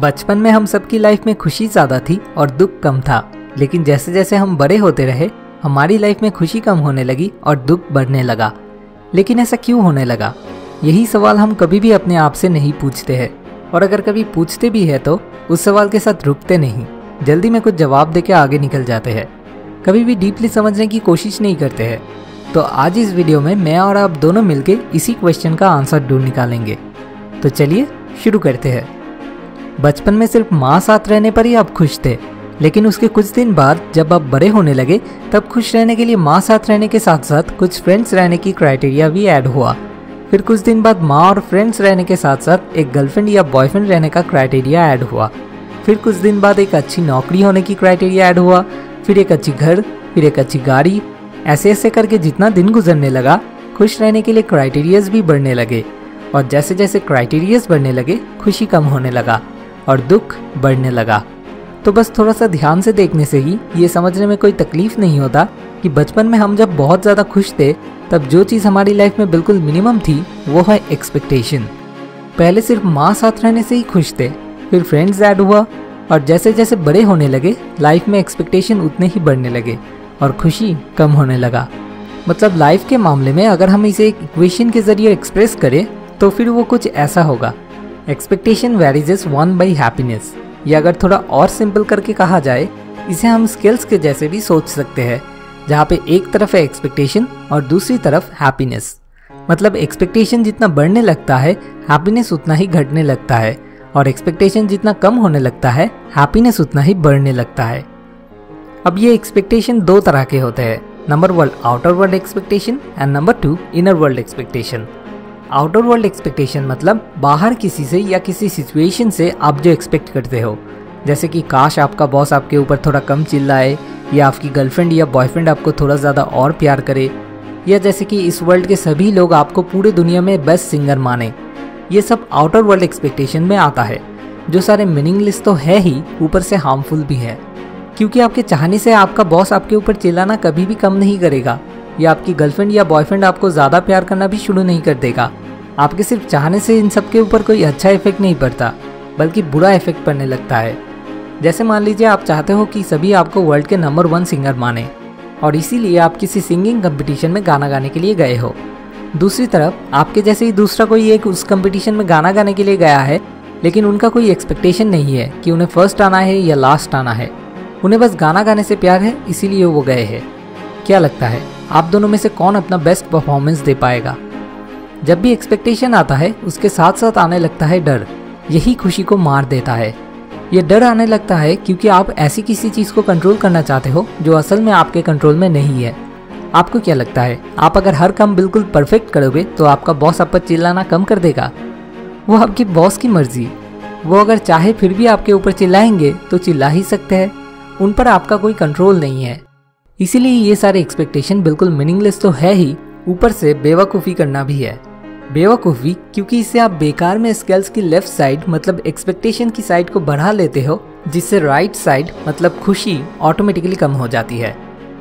बचपन में हम सबकी लाइफ में खुशी ज़्यादा थी और दुख कम था, लेकिन जैसे जैसे हम बड़े होते रहे हमारी लाइफ में खुशी कम होने लगी और दुख बढ़ने लगा। लेकिन ऐसा क्यों होने लगा? यही सवाल हम कभी भी अपने आप से नहीं पूछते हैं, और अगर कभी पूछते भी है तो उस सवाल के साथ रुकते नहीं, जल्दी में कुछ जवाब देके आगे निकल जाते हैं, कभी भी डीपली समझने की कोशिश नहीं करते हैं। तो आज इस वीडियो में मैं और आप दोनों मिलके इसी क्वेश्चन का आंसर ढूंढ निकालेंगे। तो चलिए शुरू करते हैं। बचपन में सिर्फ माँ साथ रहने पर ही आप खुश थे, लेकिन उसके कुछ दिन बाद जब आप बड़े होने लगे तब खुश रहने के लिए माँ साथ रहने के साथ साथ कुछ फ्रेंड्स रहने की क्राइटेरिया भी ऐड हुआ। फिर कुछ दिन बाद माँ और फ्रेंड्स रहने के साथ साथ एक गर्लफ्रेंड या बॉयफ्रेंड रहने का क्राइटेरिया ऐड हुआ। फिर कुछ दिन बाद एक अच्छी नौकरी होने की क्राइटेरिया ऐड हुआ, फिर एक अच्छी घर, फिर एक अच्छी गाड़ी। ऐसे ऐसे करके जितना दिन गुजरने लगा खुश रहने के लिए क्राइटेरियाज भी बढ़ने लगे, और जैसे जैसे क्राइटेरियाज बढ़ने लगे खुशी कम होने लगा और दुख बढ़ने लगा। तो बस थोड़ा सा ध्यान से देखने से ही ये समझने में कोई तकलीफ नहीं होता कि बचपन में हम जब बहुत ज़्यादा खुश थे तब जो चीज़ हमारी लाइफ में बिल्कुल मिनिमम थी वो है एक्सपेक्टेशन। पहले सिर्फ माँ साथ रहने से ही खुश थे, फिर फ्रेंड्स ऐड हुआ, और जैसे जैसे बड़े होने लगे लाइफ में एक्सपेक्टेशन उतने ही बढ़ने लगे और खुशी कम होने लगा। मतलब लाइफ के मामले में अगर हम इसे एक इक्वेशन के जरिए एक्सप्रेस करें तो फिर वो कुछ ऐसा होगा, एक्सपेक्टेशन वेरीज 1 बाई हैप्पीनेस। या अगर थोड़ा और सिंपल करके कहा जाए, इसे हम स्केल्स के जैसे भी सोच सकते हैं, जहाँ पे एक तरफ है एक्सपेक्टेशन और दूसरी तरफ हैप्पीनेस। मतलब एक्सपेक्टेशन जितना बढ़ने लगता है हैप्पीनेस उतना ही घटने लगता है, और एक्सपेक्टेशन जितना कम होने लगता है हैप्पीनेस उतना ही बढ़ने लगता है। अब ये एक्सपेक्टेशन दो तरह के होते हैं, number 1 outer world expectation and number 2 inner world expectation. Outer world expectation मतलब बाहर किसी से या किसी सिचुएशन से आप जो एक्सपेक्ट करते हो, जैसे कि काश आपका बॉस आपके ऊपर थोड़ा कम चिल्लाए, या आपकी गर्लफ्रेंड या बॉयफ्रेंड आपको थोड़ा ज़्यादा और प्यार करे, या जैसे कि इस वर्ल्ड के सभी लोग आपको पूरे दुनिया में बेस्ट सिंगर माने। ये सब आउटर वर्ल्ड एक्सपेक्टेशन में आता है, जो सारे मीनिंगलेस तो है ही, ऊपर से हार्मफुल भी है। क्योंकि आपके चाहने से आपका बॉस आपके ऊपर चिल्लाना कभी भी कम नहीं करेगा, या आपकी गर्लफ्रेंड या बॉयफ्रेंड आपको ज़्यादा प्यार करना भी शुरू नहीं कर देगा। आपके सिर्फ चाहने से इन सब के ऊपर कोई अच्छा इफेक्ट नहीं पड़ता, बल्कि बुरा इफेक्ट पड़ने लगता है। जैसे मान लीजिए आप चाहते हो कि सभी आपको वर्ल्ड के नंबर 1 सिंगर माने, और इसीलिए आप किसी सिंगिंग कंपटीशन में गाना गाने के लिए गए हो। दूसरी तरफ आपके जैसे ही दूसरा कोई एक उस कंपटीशन में गाना गाने के लिए गया है, लेकिन उनका कोई एक्सपेक्टेशन नहीं है कि उन्हें फर्स्ट आना है या लास्ट आना है, उन्हें बस गाना गाने से प्यार है, इसीलिए वो गए हैं। क्या लगता है आप दोनों में से कौन अपना बेस्ट परफॉर्मेंस दे पाएगा? जब भी एक्सपेक्टेशन आता है उसके साथ साथ आने लगता है डर, यही खुशी को मार देता है। ये डर आने लगता है क्योंकि आप ऐसी किसी चीज़ को कंट्रोल करना चाहते हो जो असल में आपके कंट्रोल में नहीं है। आपको क्या लगता है, आप अगर हर काम बिल्कुल परफेक्ट करोगे तो आपका बॉस आप पर चिल्लाना कम कर देगा? वो आपकी बॉस की मर्जी, वो अगर चाहे फिर भी आपके ऊपर चिल्लाएंगे तो चिल्ला ही सकते हैं, उन पर आपका कोई कंट्रोल नहीं है। इसीलिए ये सारे एक्सपेक्टेशन बिल्कुल मीनिंगलेस तो है ही, ऊपर से बेवकूफ़ी करना भी है। बेवकूफ़ी क्योंकि इससे आप बेकार में स्केल्स की लेफ्ट साइड मतलब एक्सपेक्टेशन की साइड को बढ़ा लेते हो, जिससे राइट साइड मतलब खुशी ऑटोमेटिकली कम हो जाती है।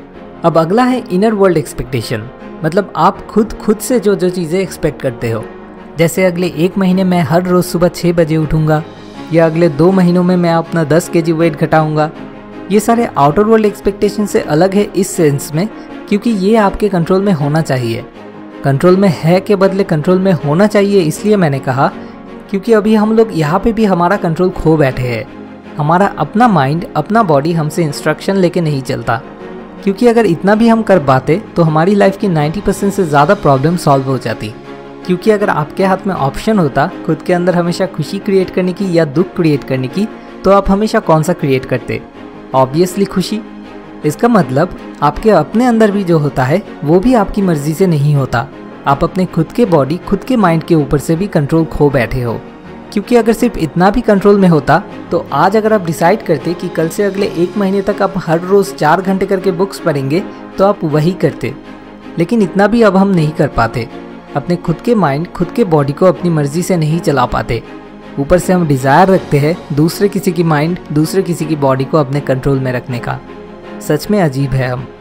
अब अगला है इनर वर्ल्ड एक्सपेक्टेशन, मतलब आप खुद से जो चीज़ें एक्सपेक्ट करते हो। जैसे अगले 1 महीने में हर रोज़ सुबह 6 बजे उठूँगा, या अगले 2 महीनों में मैं अपना 10 kg वेट घटाऊँगा। ये सारे आउटर वर्ल्ड एक्सपेक्टेशन से अलग है इस सेंस में, क्योंकि ये आपके कंट्रोल में होना चाहिए। कंट्रोल में है के बदले कंट्रोल में होना चाहिए इसलिए मैंने कहा, क्योंकि अभी हम लोग यहाँ पे भी हमारा कंट्रोल खो बैठे हैं। हमारा अपना माइंड अपना बॉडी हमसे इंस्ट्रक्शन लेके नहीं चलता, क्योंकि अगर इतना भी हम कर पाते तो हमारी लाइफ की 90% से ज़्यादा प्रॉब्लम सॉल्व हो जाती। क्योंकि अगर आपके हाथ में ऑप्शन होता खुद के अंदर हमेशा खुशी क्रिएट करने की या दुख क्रिएट करने की, तो आप हमेशा कौन सा क्रिएट करते? ऑब्वियसली खुशी। इसका मतलब आपके अपने अंदर भी जो होता है वो भी आपकी मर्जी से नहीं होता, आप अपने खुद के बॉडी खुद के माइंड के ऊपर से भी कंट्रोल खो बैठे हो। क्योंकि अगर सिर्फ इतना भी कंट्रोल में होता तो आज अगर आप डिसाइड करते कि कल से अगले 1 महीने तक आप हर रोज़ 4 घंटे करके बुक्स पढ़ेंगे तो आप वही करते। लेकिन इतना भी अब हम नहीं कर पाते, अपने खुद के माइंड खुद के बॉडी को अपनी मर्जी से नहीं चला पाते। ऊपर से हम डिज़ायर रखते हैं दूसरे किसी की माइंड दूसरे किसी की बॉडी को अपने कंट्रोल में रखने का। सच में अजीब है हम।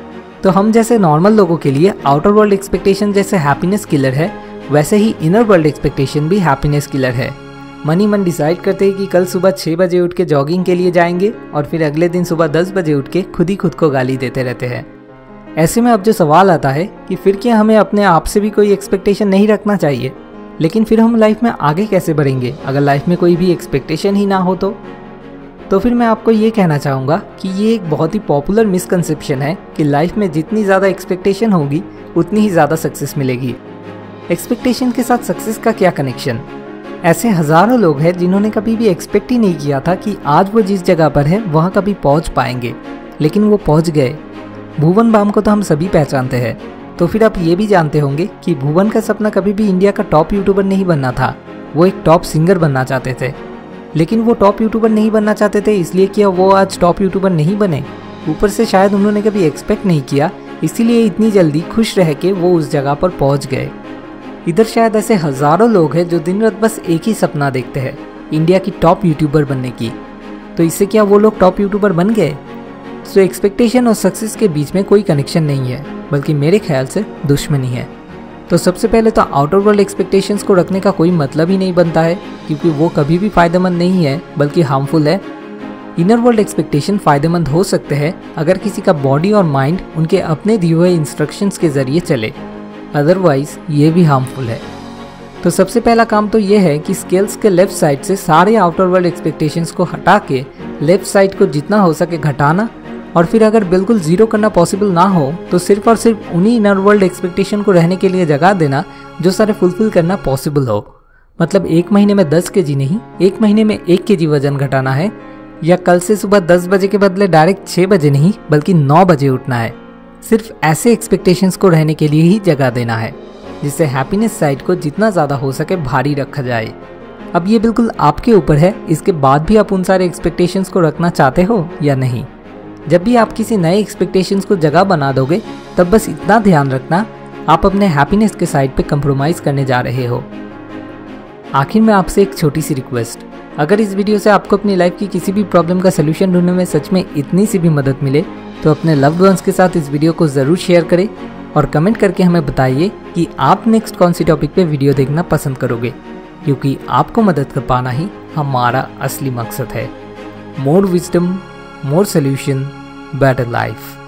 तो हम जैसे नॉर्मल लोगों के लिए आउटर वर्ल्ड एक्सपेक्टेशन जैसे हैप्पीनेस किलर है, वैसे ही इनर वर्ल्ड एक्सपेक्टेशन भी हैप्पीनेस किलर है। मन ही मन डिसाइड करते हैं कि कल सुबह 6 बजे उठ के जॉगिंग के लिए जाएंगे और फिर अगले दिन सुबह 10 बजे उठ के खुद ही खुद को गाली देते रहते हैं। ऐसे में अब जो सवाल आता है कि फिर क्या हमें अपने आप से भी कोई एक्सपेक्टेशन नहीं रखना चाहिए? लेकिन फिर हम लाइफ में आगे कैसे बढ़ेंगे अगर लाइफ में कोई भी एक्सपेक्टेशन ही ना हो तो फिर मैं आपको ये कहना चाहूँगा कि ये एक बहुत ही पॉपुलर मिसकंसेप्शन है कि लाइफ में जितनी ज़्यादा एक्सपेक्टेशन होगी उतनी ही ज़्यादा सक्सेस मिलेगी। एक्सपेक्टेशन के साथ सक्सेस का क्या कनेक्शन? ऐसे हज़ारों लोग हैं जिन्होंने कभी भी एक्सपेक्ट ही नहीं किया था कि आज वो जिस जगह पर है वहाँ कभी पहुँच पाएंगे, लेकिन वो पहुँच गए। भुवन बाम को तो हम सभी पहचानते हैं, तो फिर आप ये भी जानते होंगे कि भुवन का सपना कभी भी इंडिया का टॉप यूट्यूबर नहीं बनना था। वो एक टॉप सिंगर बनना चाहते थे, लेकिन वो टॉप यूट्यूबर नहीं बनना चाहते थे इसलिए कि वो आज टॉप यूट्यूबर नहीं बने। ऊपर से शायद उन्होंने कभी एक्सपेक्ट नहीं किया, इसीलिए इतनी जल्दी खुश रह के वो उस जगह पर पहुंच गए। इधर शायद ऐसे हज़ारों लोग हैं जो दिन रात बस एक ही सपना देखते हैं, इंडिया की टॉप यूट्यूबर बनने की। तो इससे क्या वो लोग टॉप यूट्यूबर बन गए? सो एक्सपेक्टेशन और सक्सेस के बीच में कोई कनेक्शन नहीं है, बल्कि मेरे ख्याल से दुश्मनी है। तो सबसे पहले तो आउटर वर्ल्ड एक्सपेक्टेशंस को रखने का कोई मतलब ही नहीं बनता है, क्योंकि वो कभी भी फ़ायदेमंद नहीं है बल्कि हार्मफुल है। इनर वर्ल्ड एक्सपेक्टेशन फ़ायदेमंद हो सकते हैं अगर किसी का बॉडी और माइंड उनके अपने दिए हुए इंस्ट्रक्शंस के ज़रिए चले, अदरवाइज ये भी हार्मफुल है। तो सबसे पहला काम तो ये है कि स्केल्स के लेफ्ट साइड से सारे आउटर वर्ल्ड एक्सपेक्टेशंस को हटा के लेफ्ट साइड को जितना हो सके घटाना, और फिर अगर बिल्कुल ज़ीरो करना पॉसिबल ना हो तो सिर्फ और सिर्फ उन्हीं इनर वर्ल्ड एक्सपेक्टेशन को रहने के लिए जगह देना जो सारे फुलफिल करना पॉसिबल हो। मतलब 1 महीने में 10 kg नहीं, 1 महीने में 1 kg वजन घटाना है, या कल से सुबह 10 बजे के बदले डायरेक्ट 6 बजे नहीं बल्कि 9 बजे उठना है। सिर्फ ऐसे एक्सपेक्टेशंस को रहने के लिए ही जगह देना है, जिससे हैप्पीनेस साइड को जितना ज़्यादा हो सके भारी रखा जाए। अब ये बिल्कुल आपके ऊपर है, इसके बाद भी आप उन सारे एक्सपेक्टेशंस को रखना चाहते हो या नहीं। जब भी आप किसी नए एक्सपेक्टेशंस को जगह बना दोगे तब बस इतना ध्यान रखना, आप अपने हैप्पीनेस के साइड पे कंप्रोमाइज़ करने जा रहे हो। आखिर में आपसे एक छोटी सी रिक्वेस्ट, अगर इस वीडियो से आपको अपनी लाइफ की किसी भी प्रॉब्लम का सलूशन ढूंढने में सच में इतनी सी भी मदद मिले तो अपने लव्ड वंस के साथ इस वीडियो को ज़रूर शेयर करें और कमेंट करके हमें बताइए कि आप नेक्स्ट कौन सी टॉपिक पे वीडियो देखना पसंद करोगे, क्योंकि आपको मदद कर पाना ही हमारा असली मकसद है। More wisdom, more solution, better life.